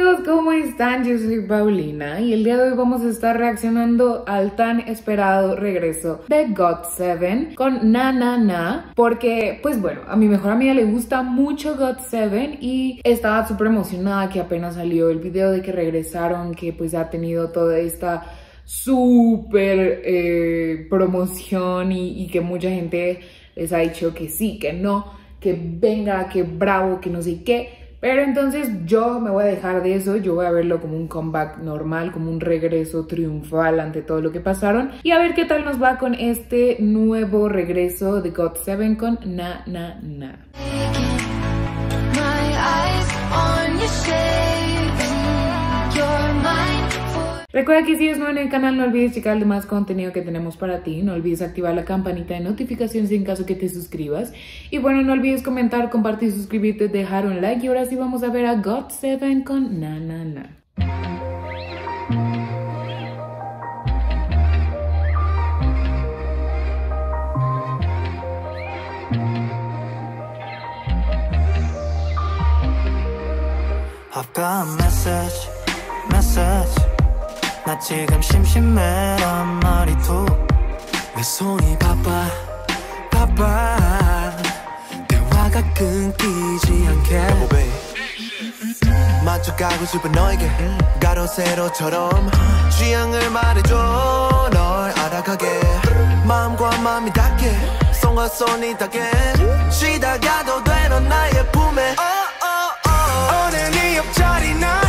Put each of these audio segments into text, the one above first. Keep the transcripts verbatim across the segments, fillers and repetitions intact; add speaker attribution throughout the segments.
Speaker 1: amigos, ¿cómo están? Yo soy Paulina y el día de hoy vamos a estar reaccionando al tan esperado regreso de got seven con Na Na Na, porque pues bueno, a mi mejor amiga le gusta mucho got seven y estaba súper emocionada que apenas salió el video de que regresaron, que pues ha tenido toda esta súper eh, promoción y, y que mucha gente les ha dicho que sí, que no, que venga, que bravo, que no sé qué. Pero entonces yo me voy a dejar de eso, yo voy a verlo como un comeback normal, como un regreso triunfal ante todo lo que pasaron. Y a ver qué tal nos va con este nuevo regreso de got seven con Na Na Na. Recuerda que si eres nuevo en el canal no olvides checar el demás contenido que tenemos para ti. No olvides activar la campanita de notificaciones en caso que te suscribas. Y bueno, no olvides comentar, compartir, suscribirte, dejar un like. Y ahora sí vamos a ver a got seven con Na Na Na.
Speaker 2: I've got a message, message. 나 지금 심심해란 말이도 내 손이 바빠 바빠 대화가 끊기지 않게 만족하고 싶은 너에게 가로 세로처럼 취향을 말해줘 널 알아가게 마음과 마음이 닿게 손과 손이 닿게 쉬다 가도 돼 넌 나의 품에 oh, oh, oh. 오늘 네 옆자리 나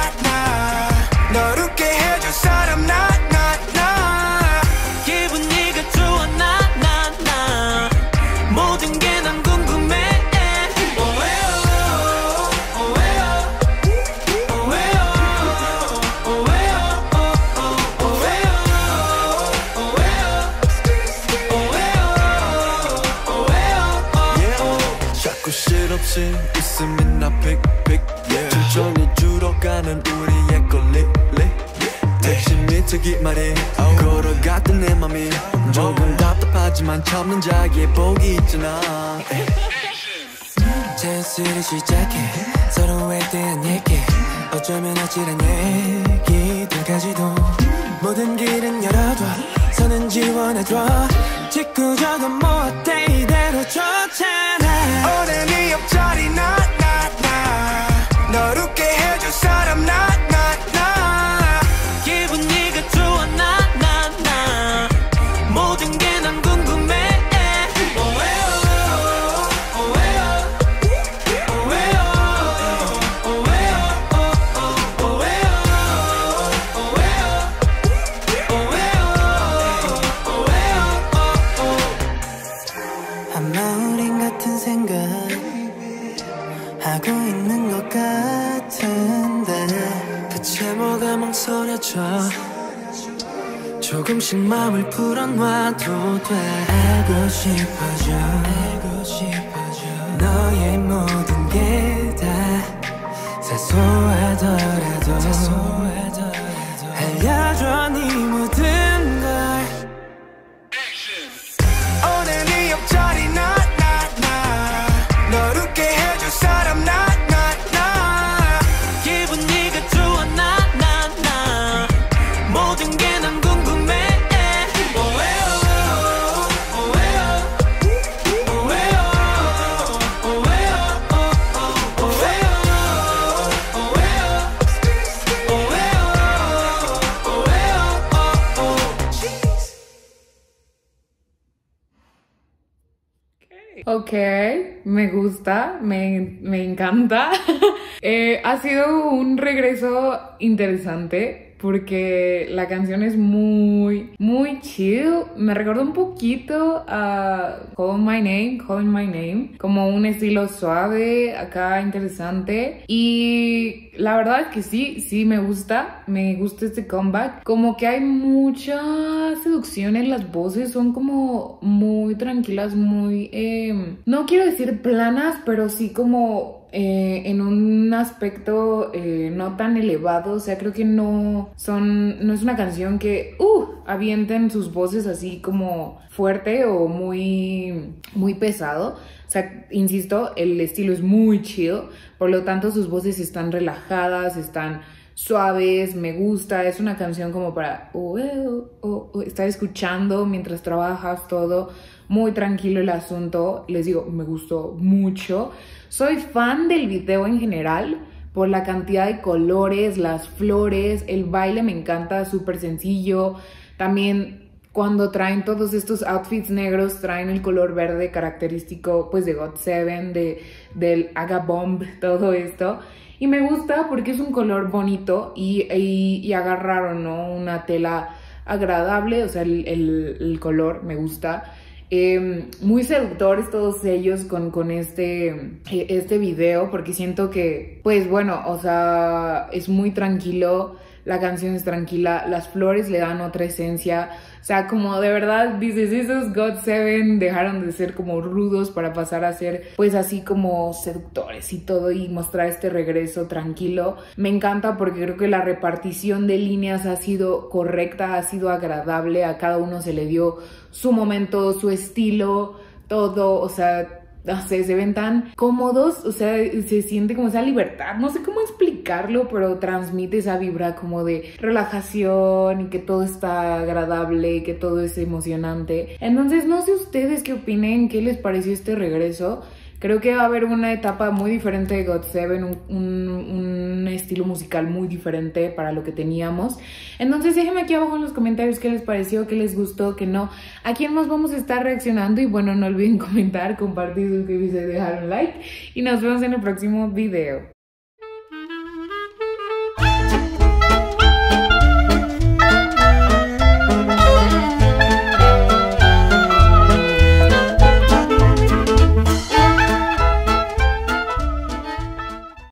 Speaker 2: 널 웃게 해줄 사람 나 나 나 기분 네가 좋아 나 나 나 모든 게 난 궁금해 자꾸 실없이 웃으면 나 픽픽 천천히 줄어가는 우리의 걸림 미치기 말해 걸어갔던 내 맘이 조금 답답하지만 참는 자기의 복이 있잖아 제스를 시작해 서로에 대한 얘기 어쩌면 아찔한 얘기들까지도 모든 길은 열어둬 선은 지원해줘 직구적은 뭐 어때 이대로 좋잖아 오늘 네 옆자리 나 나 나 널 웃게 해줄 사람 나 하고 있는 것 같은데 대체 뭐가 망설여져 조금씩 마음을 풀어놔도 돼 알고 싶어져 알고 싶어져 너의 모든 게 다 사소하더라도 사소하더라도 알려줘 네 모든 걸 오늘 네 옆자리 나
Speaker 1: Ok, me gusta, me, me encanta. eh, ha sido un regreso interesante porque la canción es muy, muy chill. Me recuerda un poquito a Call My Name, Calling My Name, como un estilo suave, acá interesante. Y la verdad es que sí, sí me gusta, me gusta este comeback. Como que hay mucha seducción en las voces, son como muy tranquilas, muy, eh, no quiero decir planas, pero sí como eh, en un aspecto eh, no tan elevado, o sea, creo que no son, no es una canción que, uh, avienten sus voces así como fuerte o muy, muy pesado. O sea, insisto, el estilo es muy chill, por lo tanto sus voces están relajadas, están suaves, me gusta, es una canción como para oh, oh, oh, oh, estar escuchando mientras trabajas, todo muy tranquilo el asunto. Les digo, me gustó mucho. Soy fan del video en general por la cantidad de colores, las flores, el baile me encanta, súper sencillo. También cuando traen todos estos outfits negros, traen el color verde característico pues de God seven, de, del Aga Bomb, todo esto. Y me gusta porque es un color bonito y, y, y agarraron, ¿no? Una tela agradable, o sea, el, el, el color me gusta. Eh, muy seductores todos ellos con, con este, este video, porque siento que, pues bueno, o sea, es muy tranquilo, la canción es tranquila, las flores le dan otra esencia, o sea, como de verdad dices, esos God seven dejaron de ser como rudos para pasar a ser pues así como seductores y todo, y mostrar este regreso tranquilo. Me encanta porque creo que la repartición de líneas ha sido correcta, ha sido agradable, a cada uno se le dio su momento, su estilo, todo, o sea, no sé, se ven tan cómodos, o sea, se siente como esa libertad, no sé cómo explicarlo, pero transmite esa vibra como de relajación y que todo está agradable y que todo es emocionante. Entonces, no sé ustedes qué opinen, qué les pareció este regreso. Creo que va a haber una etapa muy diferente de God seven, un, un, un estilo musical muy diferente para lo que teníamos. Entonces déjenme aquí abajo en los comentarios qué les pareció, qué les gustó, qué no, a quién más vamos a estar reaccionando. Y bueno, no olviden comentar, compartir, suscribirse, dejar un like y nos vemos en el próximo video.